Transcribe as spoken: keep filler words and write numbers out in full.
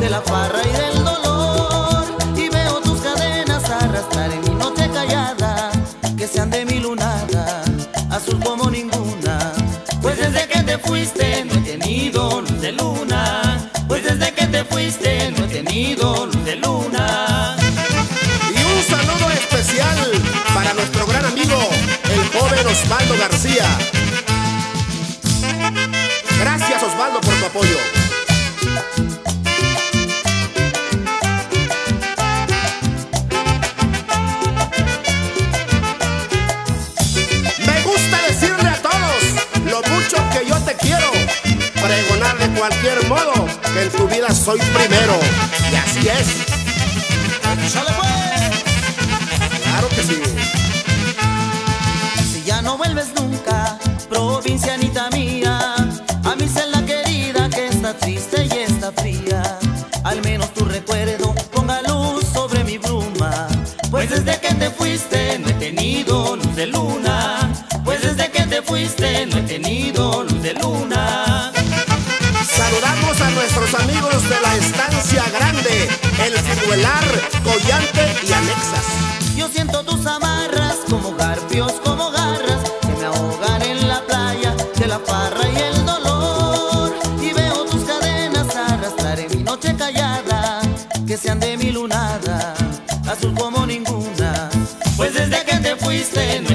de la farra y del dolor. Y veo tus cadenas arrastrar en mi noche callada, que sean de mi lunada, azul como ninguna. Pues desde que te fuiste no he tenido luz de luna. Pues desde que te fuiste no he tenido luz de luna. Y un saludo especial para nuestro gran amigo, el joven Osvaldo García. Gracias, Osvaldo, por tu apoyo. Me gusta decirle a todos lo mucho que yo te quiero, pregonar de cualquier modo que en tu vida soy primero. Y así es. ¡Sale pues! Claro que sí. Si ya no vuelves nunca, provincianita mía, a mi celda querida que está triste y está fría, al menos tu recuerdo ponga luz sobre mi bruma. Pues desde que te fuiste no he tenido luz de luna. Pues desde que te fuiste no he tenido luz de luna. Saludamos a nuestros amigos de la Estancia Grande, El Ciruelar, Collante y Anexas. Yo siento tus amarras como garfios, como garras que me ahogan en la playa de la farra y el dolor. Y veo tus cadenas arrastrar en mi noche callada, que sean de mi lunada, azul como ninguna. Pues desde que te fuiste no